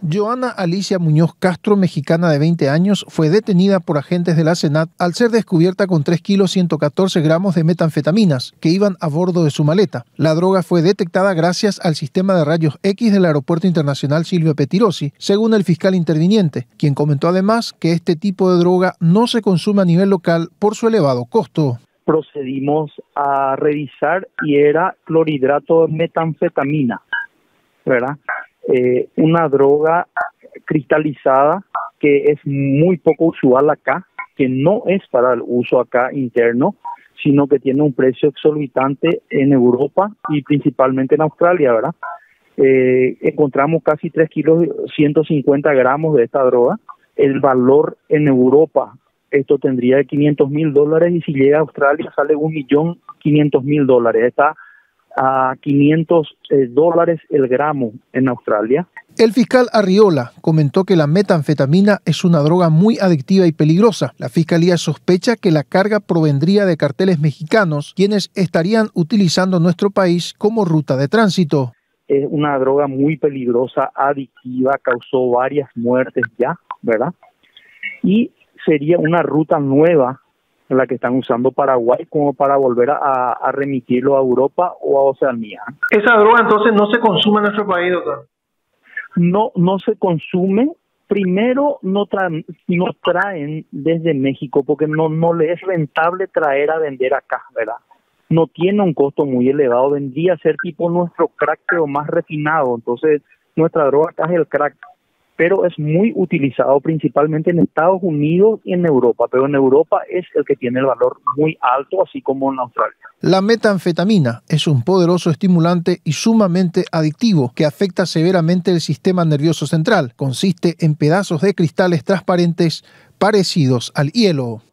Joana Alicia Muñoz Castro, mexicana de 20 años, fue detenida por agentes de la SENAT al ser descubierta con 3 kilos 114 gramos de metanfetaminas que iban a bordo de su maleta. La droga fue detectada gracias al sistema de rayos X del Aeropuerto Internacional Silvio Pettirossi, según el fiscal interviniente, quien comentó además que este tipo de droga no se consume a nivel local por su elevado costo. Procedimos a revisar y era clorhidrato de metanfetamina, ¿verdad? Una droga cristalizada que es muy poco usual acá, que no es para el uso acá interno, sino que tiene un precio exorbitante en Europa y principalmente en Australia, ¿verdad? Encontramos casi 3 kilos 150 gramos de esta droga. El valor en Europa, esto tendría de $500,000 y si llega a Australia sale $1.500.000. Está a $500 el gramo en Australia. El fiscal Arriola comentó que la metanfetamina es una droga muy adictiva y peligrosa. La fiscalía sospecha que la carga provendría de carteles mexicanos, quienes estarían utilizando nuestro país como ruta de tránsito. Es una droga muy peligrosa, adictiva, causó varias muertes ya, ¿verdad? Y sería una ruta nueva la que están usando Paraguay como para volver a remitirlo a Europa o a Oceanía. ¿Esa droga entonces no se consume en nuestro país, doctor? No se consume. Primero no traen desde México porque no le es rentable traer a vender acá, ¿verdad? No tiene un costo muy elevado, vendría a ser tipo nuestro crack pero más refinado. Entonces nuestra droga acá es el crack, pero es muy utilizado principalmente en Estados Unidos y en Europa, pero en Europa es el que tiene el valor muy alto, así como en Australia. La metanfetamina es un poderoso estimulante y sumamente adictivo que afecta severamente el sistema nervioso central. Consiste en pedazos de cristales transparentes parecidos al hielo.